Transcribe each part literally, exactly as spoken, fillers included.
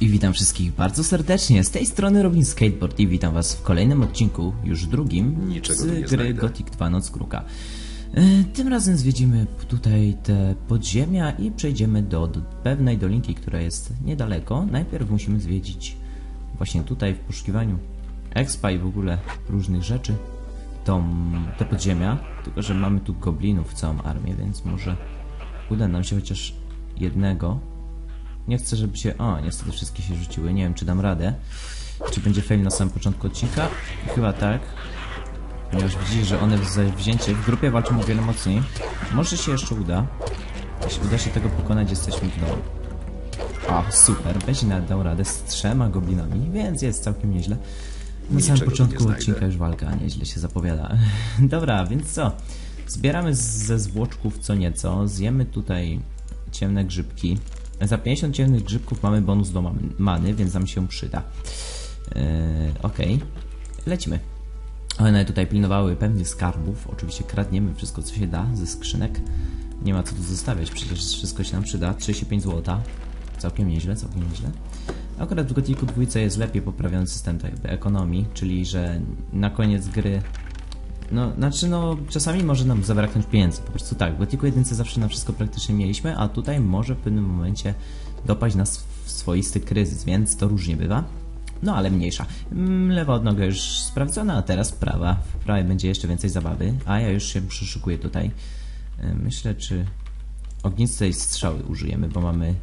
I witam wszystkich bardzo serdecznie, z tej strony Robin Skateboard i witam was w kolejnym odcinku, już drugim, Niczego z tu nie gry znajdę. Gothic dwa Noc Kruka. E, Tym razem zwiedzimy tutaj te podziemia i przejdziemy do, do pewnej dolinki, która jest niedaleko. Najpierw musimy zwiedzić właśnie tutaj w poszukiwaniu expa i w ogóle różnych rzeczy tą, te podziemia, tylko że mamy tu goblinów całą armię, więc może uda nam się chociaż jednego. Nie chcę, żeby się... O, niestety wszystkie się rzuciły. Nie wiem, czy dam radę. Czy będzie fail na samym początku odcinka? Chyba tak. Ponieważ widzicie, że one za wzięcie w grupie walczą o wiele mocniej. Może się jeszcze uda. Jeśli uda się tego pokonać, jesteśmy w domu. O, super. Będzie nawet dał radę z trzema goblinami, więc jest całkiem nieźle. Na samym Niczego początku nie odcinka już walka nieźle się zapowiada. Dobra, więc co? Zbieramy ze zwłoczków co nieco. Zjemy tutaj ciemne grzybki. Za pięćdziesiąt ciemnych grzybków mamy bonus do many, więc nam się przyda. Yy, Okej, okay. Lecimy. One tutaj pilnowały pewnych skarbów. Oczywiście kradniemy wszystko, co się da ze skrzynek. Nie ma co tu zostawiać, przecież wszystko się nam przyda. trzydzieści pięć złota. Całkiem nieźle, całkiem nieźle. Akurat w Gothicu dwa jest lepiej poprawiony system tak jakby ekonomii, czyli że na koniec gry... No, znaczy no, czasami może nam zabraknąć pieniędzy, po prostu tak, w Gothicu jeden zawsze na wszystko praktycznie mieliśmy, a tutaj może w pewnym momencie dopaść nas w swoisty kryzys, więc to różnie bywa. No, ale mniejsza. Lewa odnoga już sprawdzona, a teraz prawa. W prawej będzie jeszcze więcej zabawy, a ja już się przyszykuję tutaj. Myślę, czy ognistej strzały użyjemy, bo mamy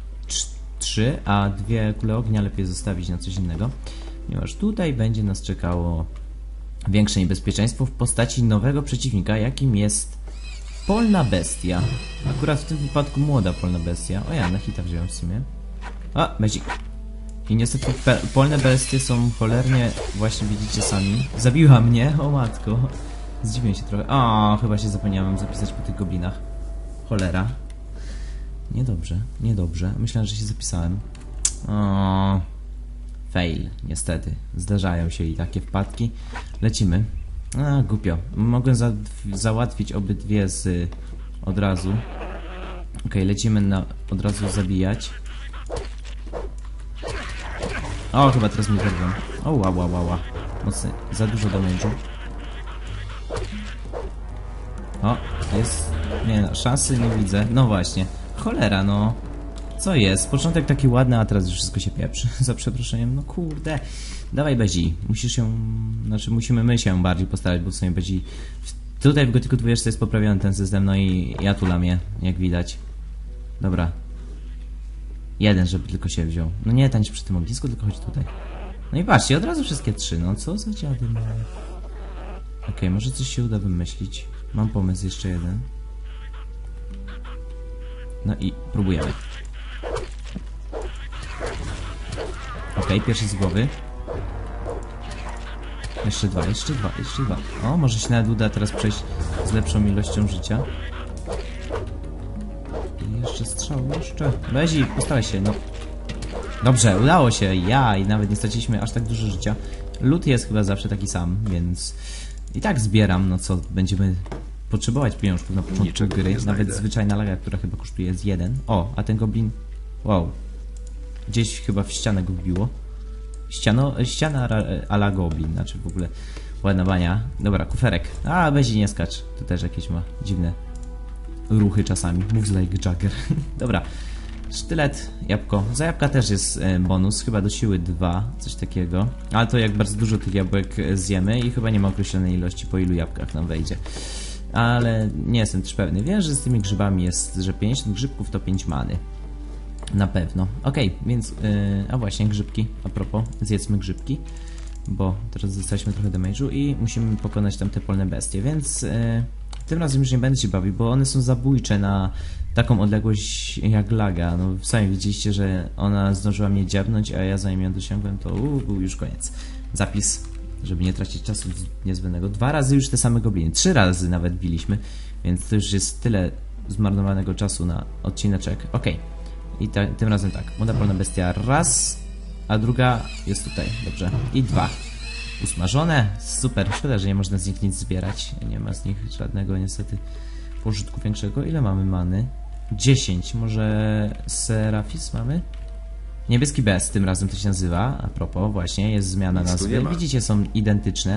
trzy, a dwie kule ognia lepiej zostawić na coś innego, ponieważ tutaj będzie nas czekało większe niebezpieczeństwo w postaci nowego przeciwnika, jakim jest polna bestia. Akurat w tym wypadku młoda polna bestia. O ja, na hita wziąłem w sumie. A, bezik. I niestety polne bestie są cholernie, właśnie widzicie sami. Zabiła mnie, o matko. Zdziwiłem się trochę. O, chyba się zapomniałem zapisać po tych goblinach. Cholera. Niedobrze, niedobrze. Myślałem, że się zapisałem. O. Fail, niestety. Zdarzają się i takie wpadki. Lecimy. A, głupio. Mogłem za załatwić obydwie z y, od razu. Ok, okay, lecimy na od razu zabijać. O, chyba teraz mi wyrwą. O, ła, ła, ła, ła. Mocny. Za dużo damage'u. O, jest... Nie no, szansy nie widzę. No właśnie. Cholera, no. Co jest? Początek taki ładny, a teraz już wszystko się pieprzy. Za przeproszeniem, no kurde. Dawaj Bezi. Musisz się... Znaczy musimy my się bardziej postarać, bo w sumie Bezi... Tutaj w Gothicu dwa jest poprawiony ten system, no i ja tu lamię, jak widać. Dobra. Jeden, żeby tylko się wziął. No nie tańcz przy tym ognisku, tylko chodź tutaj. No i patrzcie, od razu wszystkie trzy. No co za dziady małe. Okej, okay, może coś się uda wymyślić. Mam pomysł, jeszcze jeden. No i próbujemy. Okej, okay, pierwszy z głowy. Jeszcze dwa, jeszcze dwa, jeszcze dwa. O, może się nawet uda teraz przejść z lepszą ilością życia. I jeszcze strzał, jeszcze. Bezi, postaraj się, no. Dobrze, udało się. Ja i nawet nie straciliśmy aż tak dużo życia. Lód jest chyba zawsze taki sam, więc i tak zbieram, no co będziemy potrzebować pieniążków na początku Niczego gry. nie Nawet znajdę. zwyczajna laga, która chyba kosztuje z jeden. O, a ten goblin... Wow. Gdzieś chyba w ścianę go wbiło. Ściano, ściana a la goblin, znaczy w ogóle ładna bania. Dobra, kuferek. A, Bezi nie skacz. To też jakieś ma dziwne ruchy czasami. Moves like Jagger. Dobra. Sztylet, jabłko. Za jabłka też jest bonus. Chyba do siły dwa, coś takiego. Ale to jak bardzo dużo tych jabłek zjemy i chyba nie ma określonej ilości, po ilu jabłkach nam wejdzie. Ale nie jestem też pewny. Wiem, że z tymi grzybami jest, że pięćdziesiąt grzybków to pięć many. Na pewno. Okej, okay, więc... Yy, a właśnie, grzybki. A propos, zjedzmy grzybki. Bo teraz dostaliśmy trochę damage'u i musimy pokonać tam te polne bestie, więc... Yy, tym razem już nie będę się bawił, bo one są zabójcze na taką odległość jak laga. No sami widzieliście, że ona zdążyła mnie dziabnąć, a ja zanim ją dosięgłem, to uu, był już koniec. Zapis, żeby nie tracić czasu niezbędnego. Dwa razy już te same gobliny. Trzy razy nawet biliśmy, więc to już jest tyle zmarnowanego czasu na odcineczek. Okej. Okay. I ta, tym razem tak. Młoda polna bestia raz, a druga jest tutaj. Dobrze. I dwa. Usmażone. Super. Szkoda, że nie można z nich nic zbierać. Nie ma z nich żadnego niestety pożytku większego. Ile mamy many? dziesięć. Może Serafis mamy? Niebieski bez, tym razem to się nazywa. A propos, właśnie, jest zmiana Nic tu nazwy. nie ma. Widzicie, są identyczne.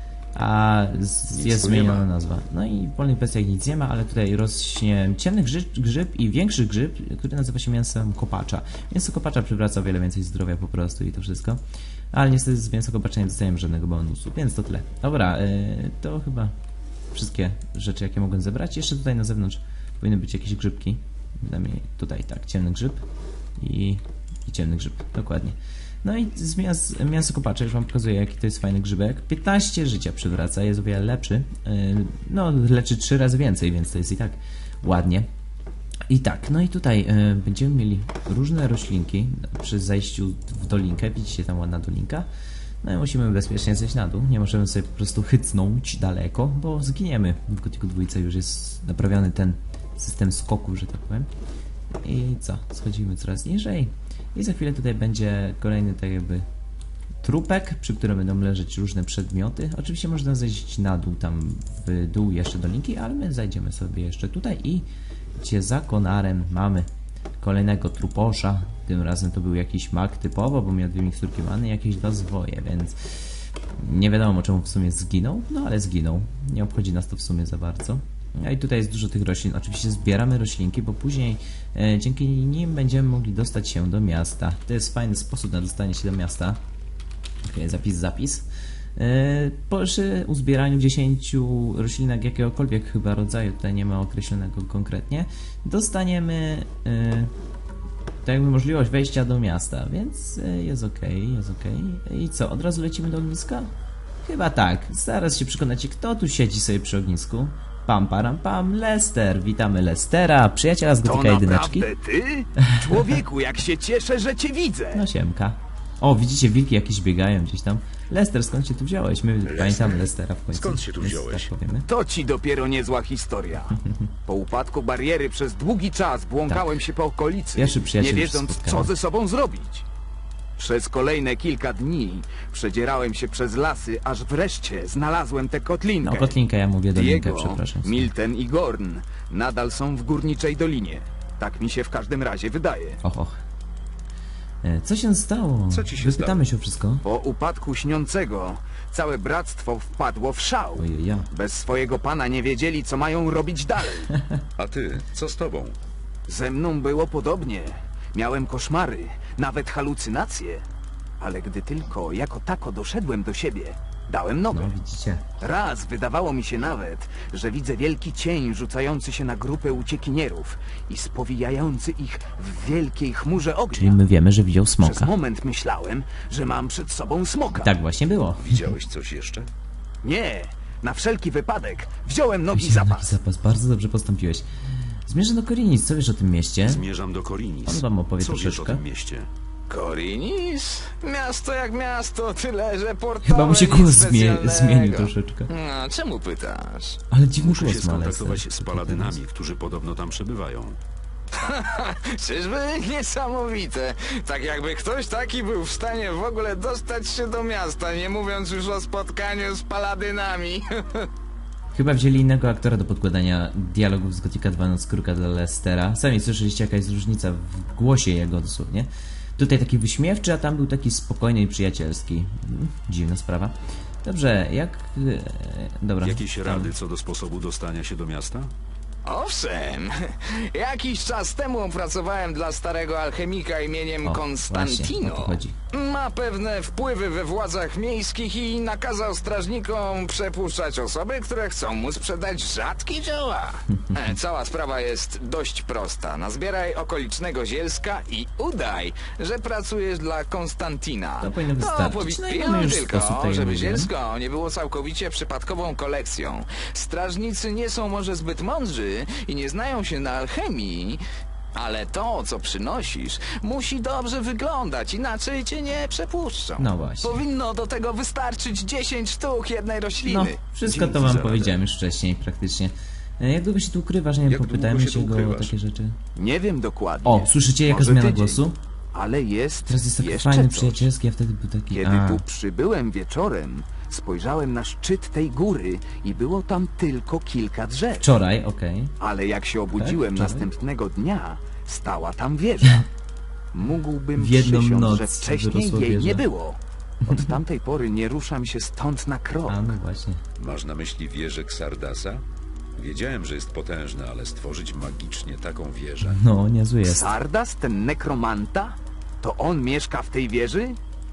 A z, Nic jest tu nie zmieniona ma. nazwa. No i w polnych bestiach nic nie ma, ale tutaj rośnie ciemny grzyb, grzyb i większy grzyb, który nazywa się mięsem kopacza. Mięso kopacza przywraca o wiele więcej zdrowia po prostu i to wszystko. Ale niestety z mięsa kopacza nie dostajemy żadnego bonusu, więc to tyle. Dobra, yy, to chyba wszystkie rzeczy, jakie mogłem zebrać. Jeszcze tutaj na zewnątrz powinny być jakieś grzybki. Przynajmniej tutaj, tak, ciemny grzyb i, i ciemny grzyb, dokładnie. No i z mięs, mięso kopacza, już wam pokazuję, jaki to jest fajny grzybek. piętnaście życia przywraca, jest o wiele lepszy. Yy, no, leczy trzy razy więcej, więc to jest i tak ładnie. I tak, no i tutaj yy, będziemy mieli różne roślinki przy zejściu w dolinkę. Widzicie, tam ładna dolinka. No i musimy bezpiecznie zejść na dół. Nie możemy sobie po prostu chycnąć daleko, bo zginiemy. W Gothicu dwa już jest naprawiony ten system skoków, że tak powiem. I co? Schodzimy coraz niżej. I za chwilę tutaj będzie kolejny tak jakby trupek, przy którym będą leżeć różne przedmioty. Oczywiście można zejść na dół, tam w dół jeszcze do linki, ale my zajdziemy sobie jeszcze tutaj i gdzie za konarem mamy kolejnego truposza. Tym razem to był jakiś mag typowo, bo miał dwie miksturki many i jakieś dwa zwoje, więc nie wiadomo czemu w sumie zginął, no ale zginął. Nie obchodzi nas to w sumie za bardzo. No i tutaj jest dużo tych roślin. Oczywiście zbieramy roślinki, bo później e, dzięki nim będziemy mogli dostać się do miasta. To jest fajny sposób na dostanie się do miasta. Okay, zapis, zapis. E, po przy uzbieraniu dziesięciu roślinek jakiegokolwiek chyba rodzaju, tutaj nie ma określonego konkretnie, dostaniemy e, tak jakby możliwość wejścia do miasta, więc e, jest ok, jest ok. I co, od razu lecimy do ogniska? Chyba tak. Zaraz się przekonacie, kto tu siedzi sobie przy ognisku. Pam, param, pam, Lester. Witamy Lestera, przyjaciela z To Gothica jedyneczki. naprawdę ty? Człowieku, jak się cieszę, że cię widzę. No siemka. O, widzicie, wilki jakieś biegają gdzieś tam. Lester, skąd się tu wziąłeś? My pamiętamy Lestera w końcu. Skąd się tu więc wziąłeś? Tak powiemy. To ci dopiero niezła historia. Po upadku bariery przez długi czas błąkałem się po okolicy, Pierwszy przyjaciel nie już wiedząc, spotkałem. co ze sobą zrobić. Przez kolejne kilka dni przedzierałem się przez lasy, aż wreszcie znalazłem tę kotlinkę. No, kotlinkę, ja mówię dolinkę, Diego, przepraszam. Milten i Gorn nadal są w Górniczej Dolinie. Tak mi się w każdym razie wydaje. Och, och. E, Co się stało? Co ci się Wypytamy się o wszystko. Po upadku śniącego całe bractwo wpadło w szał. Ojej, ja. Bez swojego pana nie wiedzieli, co mają robić dalej. A ty, co z tobą? Ze mną było podobnie. Miałem koszmary, nawet halucynacje. Ale gdy tylko jako tako doszedłem do siebie, dałem nogę. No, widzicie. Raz wydawało mi się nawet, że widzę wielki cień rzucający się na grupę uciekinierów i spowijający ich w wielkiej chmurze Czyli ognia. my wiemy, że widział Przez smoka. moment myślałem, że mam przed sobą smoka. Tak właśnie było. Widziałeś coś jeszcze? Nie, na wszelki wypadek wziąłem nogi Wziąłem zapas. taki zapas. Bardzo dobrze postąpiłeś. Zmierzę do Korinis. Co wiesz o tym mieście? Zmierzam do Korinis. On wam opowie Co wiesz o troszeczkę. tym mieście? Korinis? Miasto jak miasto, tyle że portowe, Chyba mu się nic głos zmie specjalnego. zmienił troszeczkę. No, czemu pytasz? Ale dziwny Muszę się głos ma skontaktować Lester. z paladynami, którzy podobno tam przebywają. Czyżby? Niesamowite. Tak jakby ktoś taki był w stanie w ogóle dostać się do miasta, nie mówiąc już o spotkaniu z paladynami. Chyba wzięli innego aktora do podkładania dialogów z Gothica dwa na skórka dla Lestera. Sami słyszeliście, jaka jest różnica w głosie jego dosłownie. Tutaj taki wyśmiewczy, a tam był taki spokojny i przyjacielski. Hmm, dziwna sprawa. Dobrze, jak... e, Dobra. Jakieś tam- rady co do sposobu dostania się do miasta? Owszem, jakiś czas temu pracowałem dla starego alchemika imieniem O, Konstantino. właśnie, o to chodzi. Ma pewne wpływy we władzach miejskich i nakazał strażnikom przepuszczać osoby, które chcą mu sprzedać rzadkie dzieła. E, Cała sprawa jest dość prosta. Nazbieraj okolicznego zielska i udaj, że pracujesz dla Konstantina. To powinno wystarczyć. powi- No i mamy pilnuj już tylko, sposób tego żeby mówienia. zielsko nie było całkowicie przypadkową kolekcją. Strażnicy nie są może zbyt mądrzy i nie znają się na alchemii, ale to, co przynosisz, musi dobrze wyglądać, inaczej cię nie przepuszczą. No właśnie. Powinno do tego wystarczyć dziesięć sztuk jednej No, rośliny. wszystko Dzięki to za wam radę. powiedziałem już wcześniej praktycznie. E, Jak długo się tu ukrywasz? Nie wiem, Jak długo popytajmy się się tu go o ukrywasz? takie rzeczy. Nie wiem dokładnie. O, słyszycie jaka Może zmiana tydzień. głosu? Ale jest Teraz jest taki jeszcze fajny, coś. przyjacielski, a wtedy był taki... Kiedy a, tu przybyłem wieczorem, spojrzałem na szczyt tej góry i było tam tylko kilka drzew. Wczoraj, okej. Ale jak się obudziłem wczoraj? następnego dnia, stała tam wieża. Mógłbym W jedną przysiąc, noc że wcześniej wyrosła jej wieża. nie było. Od tamtej pory nie ruszam się stąd na krok. A no właśnie. Masz na myśli wieżę Xardasa? Wiedziałem, że jest potężna, ale stworzyć magicznie taką wieżę. No, niezły jest. Sardas, ten nekromanta? To on mieszka w tej wieży?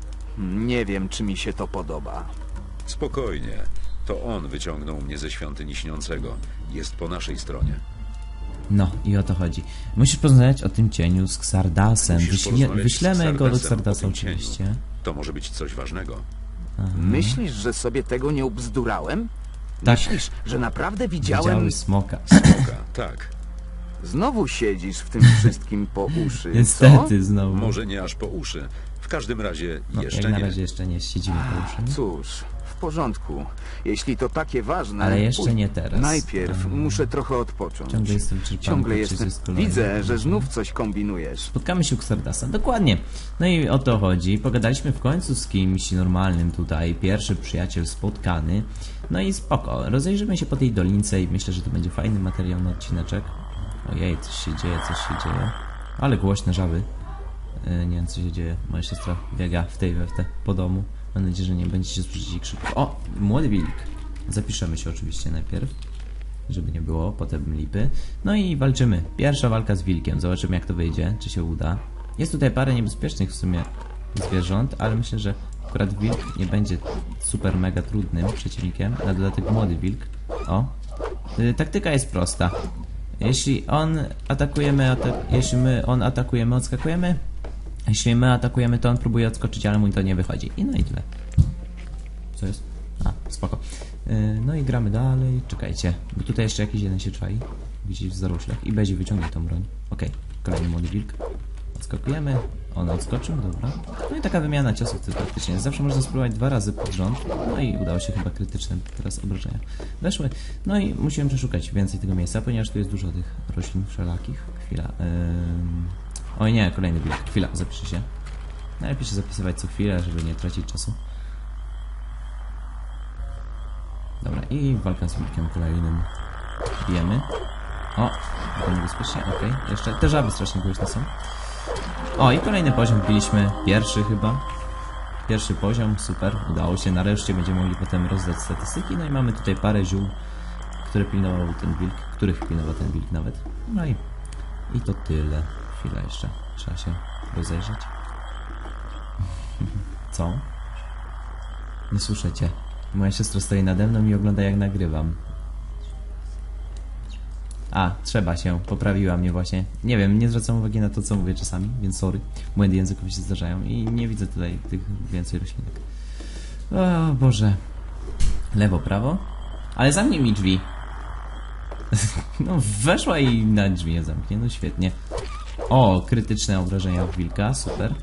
Nie wiem, czy mi się to podoba. Spokojnie. To on wyciągnął mnie ze świątyni śniącego. Jest po naszej stronie. No, i o to chodzi. Musisz porozmawiać o tym cieniu z Xardasem. Musisz Wyśle, porozmawiać wyślemy z go do Xardasem o Xardasa tym cieniu. oczywiście. To może być coś ważnego. Myślisz, że sobie tego nie obzdurałem? Tak. Myślisz, że naprawdę widziałem... Widziały smoka. Smoka, tak. Znowu siedzisz w tym wszystkim po uszy, co? Niestety znowu. Może nie aż po uszy. W każdym razie No, jeszcze jak na nie. razie jeszcze nie siedzimy po uszy. Cóż, w porządku. Jeśli to takie ważne... Ale jeszcze pójdź. nie teraz. Najpierw Um, muszę trochę odpocząć. Ciągle jestem wyczerpany Ciągle podczas jestem... tej szkolenia. Widzę, że znów coś kombinujesz. Spotkamy się u Xardasa, dokładnie. No i o to chodzi. Pogadaliśmy w końcu z kimś normalnym tutaj. Pierwszy przyjaciel spotkany. No i spoko. Rozejrzymy się po tej dolince i myślę, że to będzie fajny materiał na odcineczek. Ojej, coś się dzieje, coś się dzieje. Ale głośne żaby. Yy, nie wiem, co się dzieje. Moja siostra biega w tej we w te po domu. Mam nadzieję, że nie będziecie słyszeć ich krzyków. O! Młody wilk. Zapiszemy się oczywiście najpierw, żeby nie było potem lipy. No i walczymy. Pierwsza walka z wilkiem. Zobaczymy, jak to wyjdzie, czy się uda. Jest tutaj parę niebezpiecznych w sumie zwierząt, ale myślę, że akurat wilk nie będzie super mega trudnym przeciwnikiem. Na dodatek młody wilk. O! Yy, taktyka jest prosta. Jeśli on atakujemy, ata jeśli my on atakujemy, odskakujemy. Jeśli my atakujemy, to on próbuje odskoczyć, ale mu to nie wychodzi. I no i tyle. Co jest? A, spoko. Yy, no i gramy dalej. Czekajcie, bo tutaj jeszcze jakiś jeden się czai. Gdzieś w zaroślach. I będzie wyciągnąć tą broń. Okej, okay. Kolejny młody wilk. Odskakujemy. On odskoczył, dobra. No i taka wymiana ciosów to praktycznie. Zawsze można spróbować dwa razy pod rząd. No i udało się chyba krytyczne teraz obrażenia weszły. No i musiałem przeszukać więcej tego miejsca, ponieważ tu jest dużo tych roślin wszelakich. Chwila. Ym... Oj nie, kolejny wilk. Chwila, zapiszę się. Najlepiej się zapisywać co chwilę, żeby nie tracić czasu. Dobra, i walkę z wilkiem kolejnym bijemy. O, to niebezpiecznie, okej. Okay. Jeszcze te żaby strasznie głośne są. O, i kolejny poziom wbiliśmy. Pierwszy chyba. Pierwszy poziom, super, udało się. Nareszcie będziemy mogli potem rozdać statystyki. No i mamy tutaj parę ziół, które pilnował ten wilk, których pilnował ten wilk nawet. No i, i to tyle. Chwilę jeszcze, trzeba się rozejrzeć. Co? Nie słyszę cię. Moja siostra stoi nade mną i ogląda, jak nagrywam. A, trzeba się, poprawiła mnie właśnie. Nie wiem, nie zwracam uwagi na to, co mówię czasami, więc sorry. Błędy językowe się zdarzają i nie widzę tutaj tych więcej roślinek. O Boże. Lewo, prawo. Ale zamknij mi drzwi. No, weszła i na drzwi je zamknie, no świetnie. O, krytyczne obrażenia od wilka, super.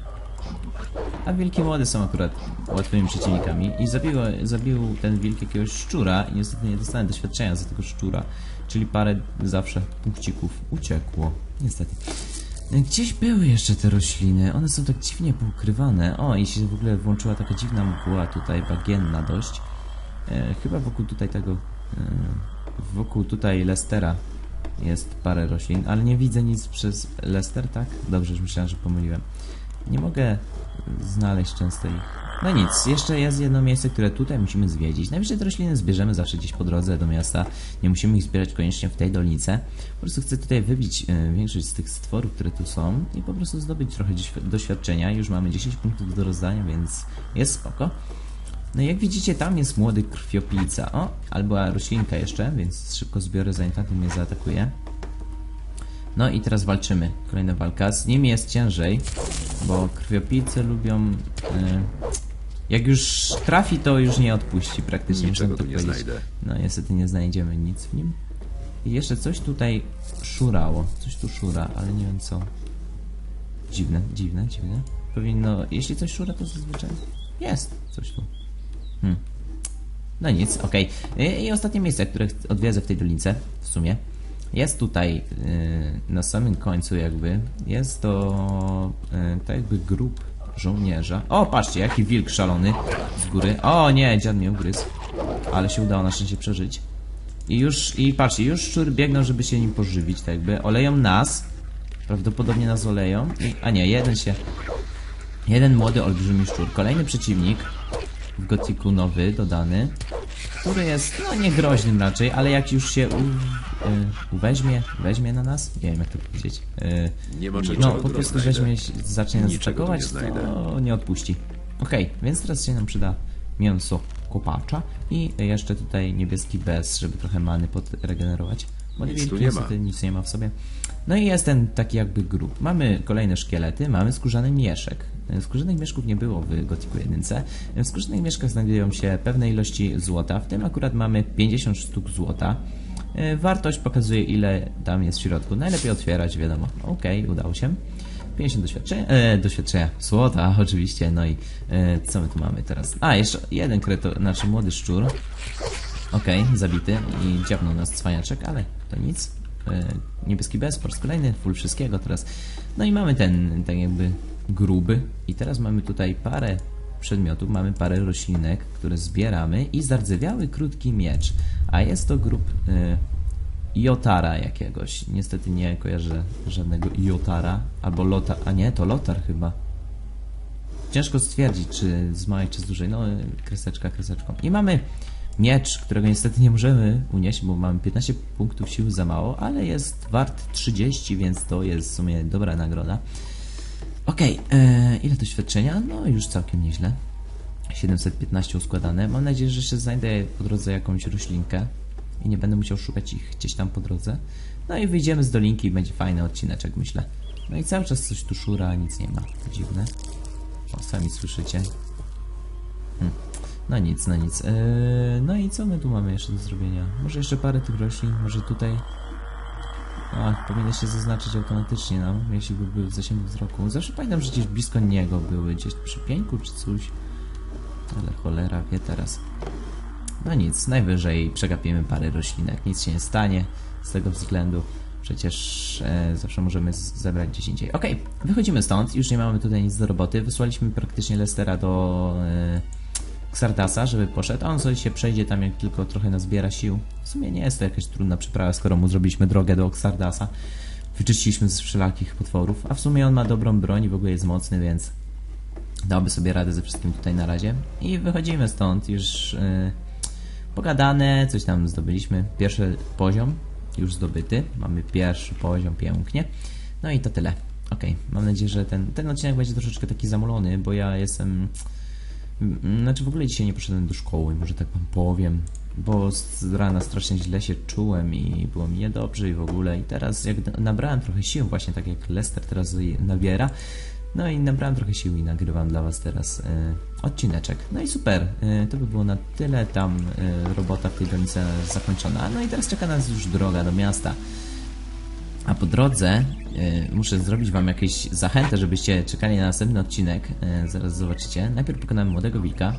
A wilki młode są akurat łatwymi przeciwnikami. I zabił, zabił ten wilk jakiegoś szczura i niestety nie dostałem doświadczenia za tego szczura. Czyli parę zawsze punkcików uciekło. Niestety. Gdzieś były jeszcze te rośliny. One są tak dziwnie poukrywane. O, i się w ogóle włączyła taka dziwna mgła tutaj, bagienna dość. E, chyba wokół tutaj tego... E, wokół tutaj Lestera jest parę roślin, ale nie widzę nic przez Lester, tak? Dobrze, już myślałem, że pomyliłem. Nie mogę znaleźć często ich. No nic, jeszcze jest jedno miejsce, które tutaj musimy zwiedzić. Najwyżej te rośliny zbierzemy zawsze gdzieś po drodze do miasta. Nie musimy ich zbierać koniecznie w tej dolnicy. Po prostu chcę tutaj wybić y, większość z tych stworów, które tu są i po prostu zdobyć trochę doświadczenia. Już mamy dziesięć punktów do rozdania, więc jest spoko. No i jak widzicie, tam jest młody krwiopijca. O, albo roślinka jeszcze, więc szybko zbiorę, zanim tamten mnie zaatakuje. No i teraz walczymy. Kolejna walka. Z nimi jest ciężej, bo krwiopijce lubią... Yy, jak już trafi, to już nie odpuści praktycznie. Niczego to tu nie powiedzieć. znajdę. No niestety nie znajdziemy nic w nim. I jeszcze coś tutaj szurało. Coś tu szura, ale nie wiem co. Dziwne, dziwne, dziwne. Powinno... Jeśli coś szura, to zazwyczaj jest coś tu. Hmm. No nic, okej. Okay. I, I ostatnie miejsce, które odwiedzę w tej dolince, w sumie, jest tutaj yy, na samym końcu jakby. Jest to yy, tak jakby grób żołnierza. O, patrzcie, jaki wilk szalony z góry. O nie, dziad mnie ugryzł. Ale się udało na szczęście przeżyć. I już, i patrzcie, już szczury biegną, żeby się nim pożywić, tak jakby. Oleją nas. Prawdopodobnie nas oleją. I, a nie, jeden się... Jeden młody olbrzymi szczur. Kolejny przeciwnik w Gothicu nowy, dodany, który jest, no nie groźnym raczej, ale jak już się u, y, uweźmie, weźmie na nas, nie wiem jak to powiedzieć, y, Nie ma czego no tu po prostu znajdę. weźmie, się- zacznie nas Niczego tu atakować, nie znajdę. to nie odpuści. Okej, więc teraz się nam przyda mięso kopacza i jeszcze tutaj niebieski bez, żeby trochę many podregenerować. Bo Nic tu wilki nie ma. niestety nic nie ma w sobie. No i jest ten taki jakby grób. Mamy kolejne szkielety, mamy skórzany mieszek. Skórzanych mieszków nie było w Gothicu jeden. W skórzanych mieszkach znajdują się pewne ilości złota, w tym akurat mamy pięćdziesiąt sztuk złota. E, Wartość pokazuje, ile tam jest w środku. Najlepiej otwierać, wiadomo. Okej, udało się. pięćdziesiąt doświadczenia, e, doświadczenia złota oczywiście, no i e, co my tu mamy teraz? A, jeszcze jeden kreto, znaczy młody szczur. Okej, zabity i dziabnął nas cwaniaczek, ale to nic. E, niebieski bez, po raz kolejny, full wszystkiego teraz. No i mamy ten, tak jakby gruby. I teraz mamy tutaj parę przedmiotów, mamy parę roślinek, które zbieramy i zardzewiały krótki miecz. A jest to grób e, Jotara jakiegoś. Niestety nie kojarzę żadnego Jotara. Albo Lotar, a nie, to Lotar chyba. Ciężko stwierdzić, czy z małej, czy z dużej. No, kreseczka, kreseczką. I mamy miecz, którego niestety nie możemy unieść, bo mamy piętnaście punktów siły za mało, ale jest wart trzydzieści, więc to jest w sumie dobra nagroda. Okej, okay, ile doświadczenia? No już całkiem nieźle. siedemset piętnaście uskładane. Mam nadzieję, że się znajdę po drodze jakąś roślinkę i nie będę musiał szukać ich gdzieś tam po drodze. No i wyjdziemy z dolinki i będzie fajny odcineczek, myślę. No i cały czas coś tu szura, a nic nie ma. Dziwne. O, sami słyszycie. Hm. No nic, no nic. Eee, no i co my tu mamy jeszcze do zrobienia? Może jeszcze parę tych roślin, może tutaj... A, powinno się zaznaczyć automatycznie nam, jeśli by były w zasięgu wzroku. Zawsze pamiętam, że gdzieś blisko niego były, gdzieś przy pieńku czy coś. Ale cholera wie teraz. No nic, najwyżej przegapimy parę roślinek, nic się nie stanie z tego względu. Przecież e, zawsze możemy z- zebrać gdzieś indziej. Okej, wychodzimy stąd, już nie mamy tutaj nic do roboty. Wysłaliśmy praktycznie Lestera do e, Xardasa, żeby poszedł. A on sobie się przejdzie tam, jak tylko trochę nazbiera sił. W sumie nie jest to jakaś trudna przyprawa, skoro mu zrobiliśmy drogę do Xardasa. Wyczyściliśmy z wszelakich potworów, a w sumie on ma dobrą broń i w ogóle jest mocny, więc dałby sobie radę ze wszystkim tutaj na razie. I wychodzimy stąd, już e, pogadane, coś tam zdobyliśmy. Pierwszy poziom już zdobyty. Mamy pierwszy poziom, pięknie. No i to tyle. Ok, mam nadzieję, że ten, ten odcinek będzie troszeczkę taki zamulony, bo ja jestem... Znaczy w ogóle dzisiaj nie poszedłem do szkoły, może tak wam powiem, bo z rana strasznie źle się czułem i było mi niedobrze i w ogóle. I teraz jak nabrałem trochę sił, właśnie tak jak Lester teraz nabiera, no i nabrałem trochę sił i nagrywam dla was teraz y, odcineczek. No i super, y, to by było na tyle, tam y, robota w tej donicy zakończona. No i teraz czeka nas już droga do miasta. A po drodze y, muszę zrobić wam jakieś zachętę, żebyście czekali na następny odcinek. Y, zaraz zobaczycie. Najpierw pokonamy młodego wilka.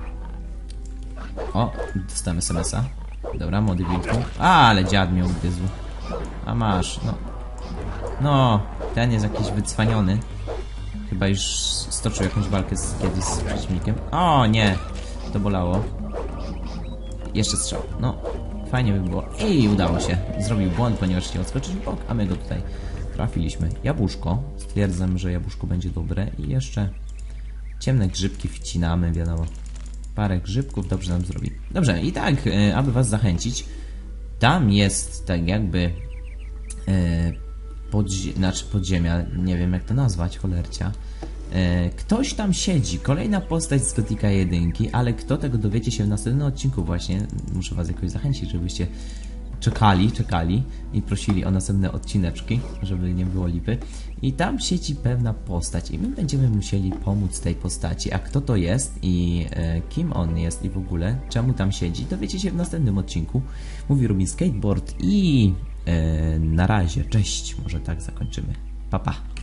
O, dostałem es em es a. Dobra, młody wilku. A, ale dziad mnie ugryzł. A masz, no. No, ten jest jakiś wycwaniony. Chyba już stoczył jakąś walkę z, kiedyś z przeciwnikiem. O, nie! To bolało. Jeszcze strzał. No, fajnie by było. I udało się. Zrobił błąd, ponieważ chciał odskoczyć w bok, a my go tutaj trafiliśmy. Jabłuszko. Stwierdzam, że jabłuszko będzie dobre. I jeszcze ciemne grzybki wcinamy, wiadomo. Parę grzybków dobrze nam zrobi. Dobrze, i tak, y, aby was zachęcić, tam jest tak jakby y, podzie znaczy podziemia, nie wiem jak to nazwać, cholercia. Y, ktoś tam siedzi, kolejna postać z Gothica jeden, ale kto, tego dowiecie się w następnym odcinku właśnie. Muszę was jakoś zachęcić, żebyście czekali, czekali i prosili o następne odcineczki, żeby nie było lipy. I tam siedzi pewna postać i my będziemy musieli pomóc tej postaci. A kto to jest i e, kim on jest i w ogóle, czemu tam siedzi, dowiecie się w następnym odcinku. Mówi Rubin Skateboard i e, na razie, cześć, może tak zakończymy. Pa, pa.